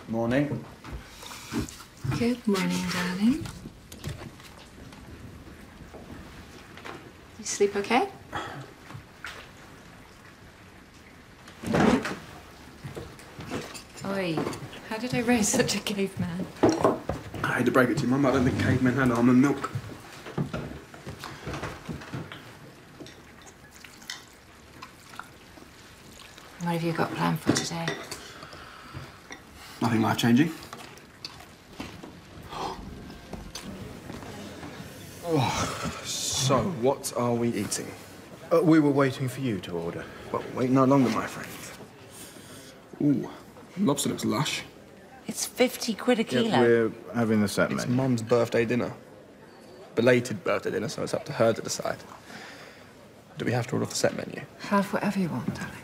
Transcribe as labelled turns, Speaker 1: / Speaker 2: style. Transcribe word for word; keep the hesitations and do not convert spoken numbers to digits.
Speaker 1: Morning.
Speaker 2: Good morning, darling. You sleep okay? Oi, how did I raise such a caveman?
Speaker 3: I hate to break it to you, Mum, but I don't think cavemen had almond milk.
Speaker 2: What have you got planned for today?
Speaker 3: Nothing life-changing. Oh, so, what are we eating?
Speaker 1: Uh, we were waiting for you to order.
Speaker 3: Well, wait no longer, my friend. Ooh, lobster looks lush.
Speaker 2: It's fifty quid a kilo.
Speaker 1: Yeah, we're having the set
Speaker 3: It's
Speaker 1: menu.
Speaker 3: Mum's birthday dinner. Belated birthday dinner, so it's up to her to decide. Do we have to order off the set menu?
Speaker 2: Have whatever you want, darling.